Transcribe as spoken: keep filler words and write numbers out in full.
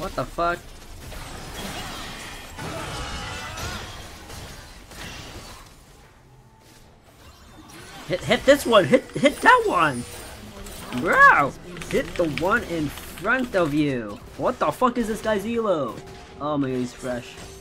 What the fuck? Hit, hit this one! Hit, hit that one! Bro! Hit the one in front of you! What the fuck is this guy's elo? Oh my god, he's fresh.